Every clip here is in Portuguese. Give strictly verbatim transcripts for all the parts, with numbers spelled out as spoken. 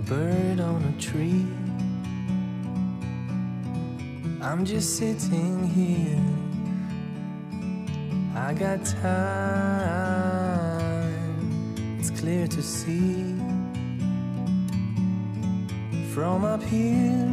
bird on a tree. I'm just sitting here. I got time. It's clear to see. From up here,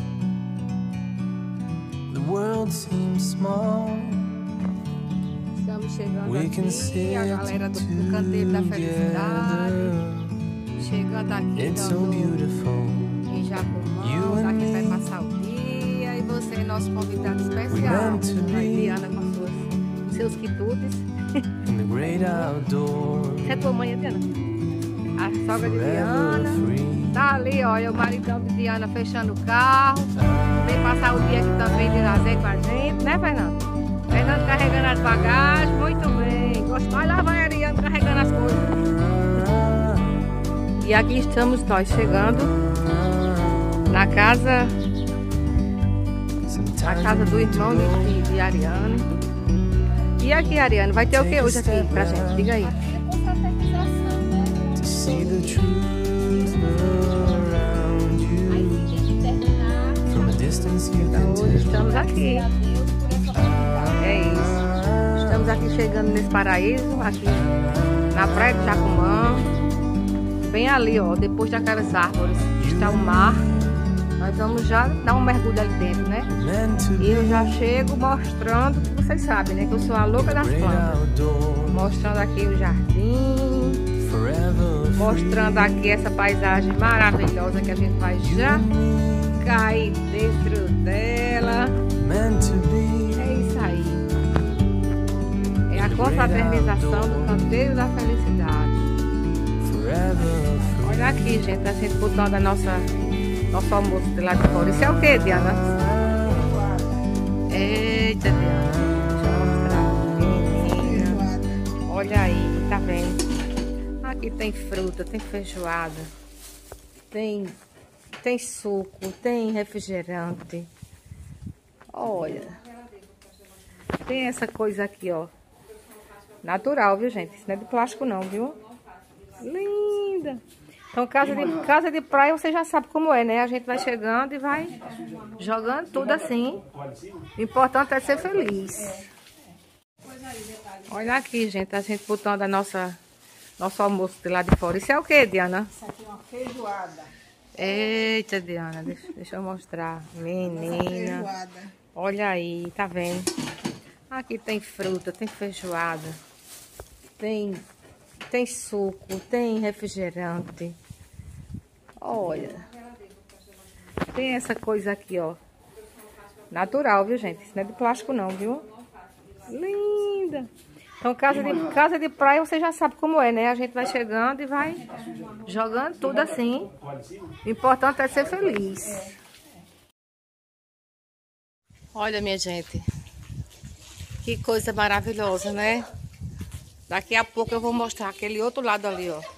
the world seems small. Estamos chegando aqui, a galera do, do Canteiro da Felicidade. Chegando aqui It's so beautiful. em Jacumã, daqui vai passar o dia. E você, nosso convidado especial, a Diana com suas, seus quitutes. In the great outdoors. É tua mãe, Diana? A sogra de Diana. Tá ali, olha, o maridão de Diana fechando o carro. Vem passar o dia aqui também de lazer com a gente, né, Fernando? Fernando carregando as bagagens, muito bem. Mas lá vai a Diana carregando as coisas. E aqui estamos nós chegando na casa, na casa do irmão de, de Ariane. E aqui, Ariane, vai ter o que hoje aqui pra gente? Diga aí. Então, hoje estamos aqui. É isso. Estamos aqui chegando nesse paraíso, aqui na praia de Jacumã. Bem ali, ó, depois daquelas árvores está o mar. Nós vamos já dar um mergulho ali dentro, né? E eu já chego mostrando, que vocês sabem, né? Que eu sou a louca das plantas. Mostrando aqui o jardim. Mostrando aqui essa paisagem maravilhosa que a gente vai já cair dentro dela. É isso aí. É a confraternização do Canteiro da Felicidade. Olha aqui, gente, a gente botando a nossa, nosso almoço de lá de fora. Isso é o que, Diana? Eita, Diana. Deixa eu mostrar. Menina. Olha aí, tá vendo? Aqui tem fruta, tem feijoada, tem, tem suco, tem refrigerante. Olha. Tem essa coisa aqui, ó. Natural, viu, gente? Isso não é de plástico não, viu? Linda! Então, casa de, casa de praia, você já sabe como é, né? A gente vai chegando e vai jogando tudo assim. O importante é ser feliz. Olha aqui, gente, a gente botando a nossa, nosso almoço de lá de fora. Isso é o que, Diana? Isso aqui é uma feijoada. Eita, Diana, deixa, deixa eu mostrar. Menina. Olha aí, tá vendo? Aqui tem fruta, tem feijoada, tem... Tem suco, tem refrigerante. Olha. Tem essa coisa aqui, ó. Natural, viu, gente? Isso não é de plástico não, viu? Linda. Então, casa de, casa de praia, você já sabe como é, né? A gente vai chegando e vai jogando tudo assim. O importante é ser feliz. Olha, minha gente. Que coisa maravilhosa, né? Daqui a pouco eu vou mostrar aquele outro lado ali, ó.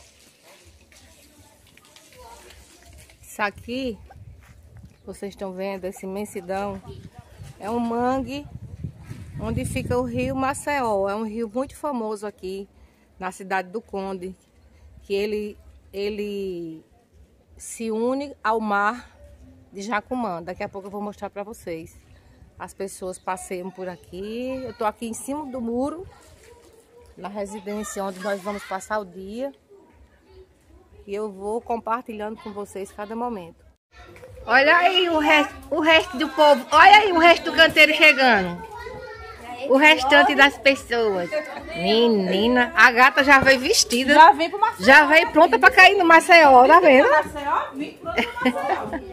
Isso aqui, vocês estão vendo, essa imensidão, é um mangue onde fica o rio Maceió. É um rio muito famoso aqui na cidade do Conde, que ele, ele se une ao mar de Jacumã. Daqui a pouco eu vou mostrar para vocês. As pessoas passeiam por aqui. Eu tô aqui em cima do muro, na residência onde nós vamos passar o dia. E eu vou compartilhando com vocês cada momento. Olha aí o resto, o resto do povo. Olha aí o resto do canteiro chegando. O restante das pessoas. Menina, a gata já veio vestida. Já veio pro Maceió. Já veio pronta para cair no Maceió, tá vendo? Maceió, vim pronto pro Maceió.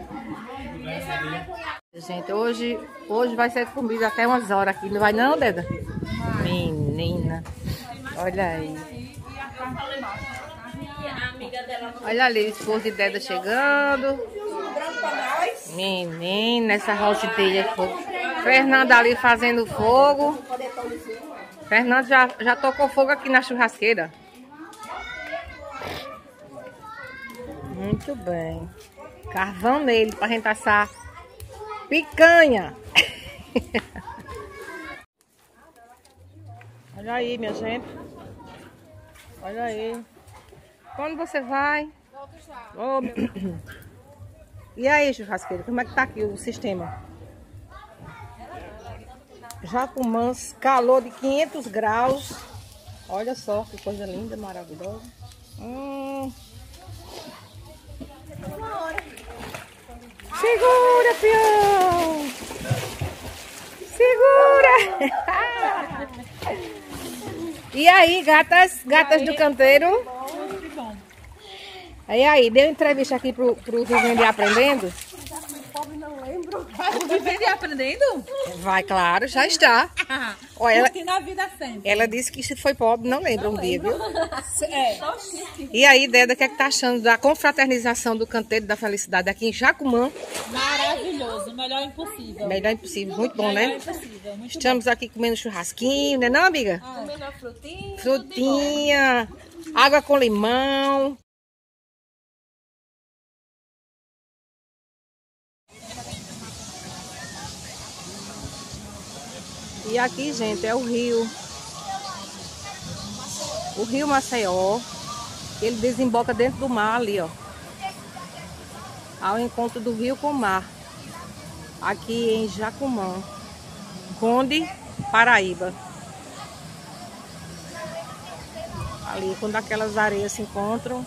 Gente, hoje, hoje vai ser comida até umas horas aqui. Não vai não, Deda? Menina. Olha aí. Olha ali o esposo de Deda chegando. Menina, essa roçadeira de fogo. Fernando ali fazendo fogo. Fernando já, já tocou fogo aqui na churrasqueira. Muito bem. Carvão nele pra gente assar picanha. Olha aí, minha gente. Olha aí. Quando você vai? Oh, meu... E aí, churrasqueiro, como é que tá aqui o sistema? Jacumãs, calor de quinhentos graus. Olha só que coisa linda, maravilhosa. Hum. Segura, peão! Segura! E aí, gatas, gatas do canteiro? Aí, aí, deu entrevista aqui pro, pro Vivendo e Aprendendo? Vivendo e aprendendo? Vai, claro, já está. Olha, ela, na vida sempre. ela disse que se foi pobre, não lembra um dia, viu? É. E aí, Deda, o que é que tá achando da confraternização do Canteiro da Felicidade aqui em Jacumã? Maravilhoso, melhor impossível. Melhor impossível, muito bom, Melhor né? impossível, muito Estamos aqui comendo churrasquinho, né não, amiga? bom. Comendo a frutinha. Frutinha, água com limão. E aqui, gente, é o rio. O rio Maceió. Ele desemboca dentro do mar ali, ó. Ao encontro do rio com o mar. Aqui em Jacumã, Conde, Paraíba. Ali, quando aquelas areias se encontram.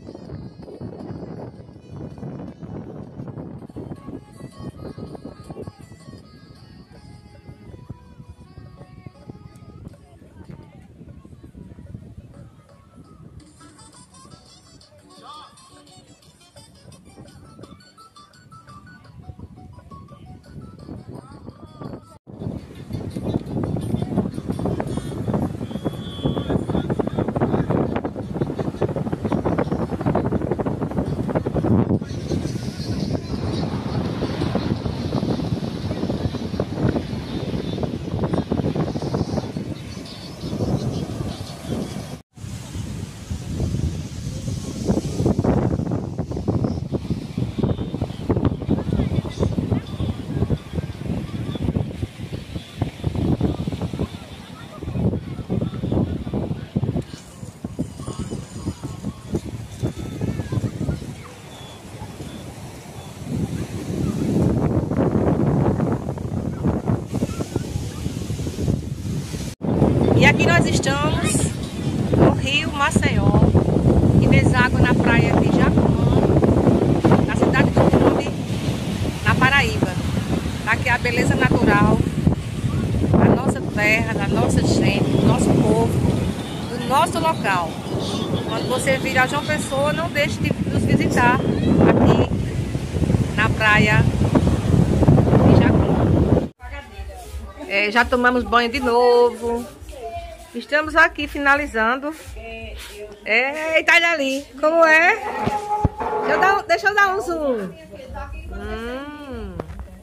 E aqui nós estamos no rio Maceió, que deságua na praia de Jacumã, na cidade do Conde, na Paraíba. Aqui é a beleza natural da nossa terra, da nossa gente, do nosso povo, do nosso local. Quando você vir a João Pessoa, não deixe de nos visitar aqui na praia de Jacumã. É, já tomamos banho de novo. Estamos aqui finalizando. Eita, olha ali. Como é? Deixa eu dar, deixa eu dar um zoom. Hum.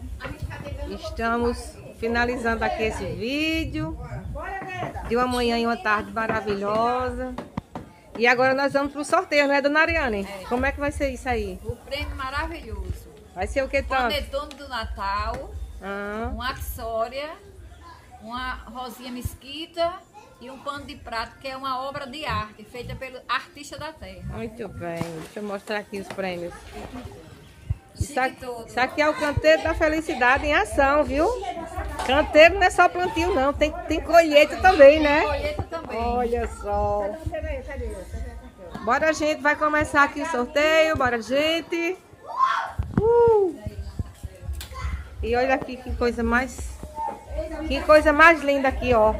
Estamos finalizando aqui esse vídeo. De uma manhã e uma tarde maravilhosa. E agora nós vamos para o sorteio, não é, dona Ariane? Como é que vai ser isso aí? O prêmio maravilhoso. Vai ser o que tanto? Panetone do Natal, Ah. uma axória, uma rosinha mesquita e um pano de prato, que é uma obra de arte feita pelo artista da terra. Muito bem. Deixa eu mostrar aqui os prêmios. Isso Chique aqui, todo. isso aqui é o Canteiro da Felicidade em ação, viu? Canteiro não é só plantio, não. Tem, tem colheita também, né? Colheita também. Olha só. Bora, gente. Vai começar aqui o sorteio. Bora, gente. Uh! E olha aqui que coisa mais... Que coisa mais linda aqui, ó.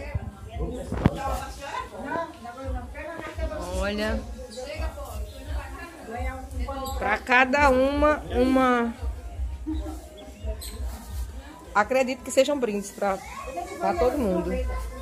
Olha. Para cada uma, uma... Acredito que sejam brindes para todo mundo.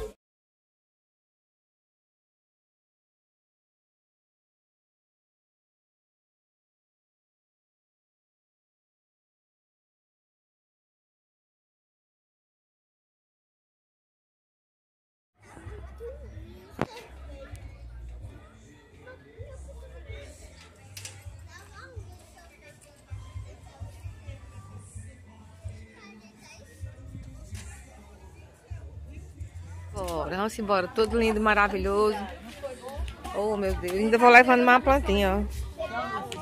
Bora, vamos embora. Todo lindo, maravilhoso. Oh, meu Deus. Ainda vou levando uma plantinha, ó.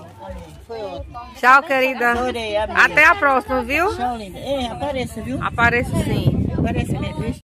foi ótimo. Tchau, querida. Adorei, amiga. Até a próxima, viu? Tchau, linda. Ei, apareça, viu? Apareço sim. Aparece mesmo, viu?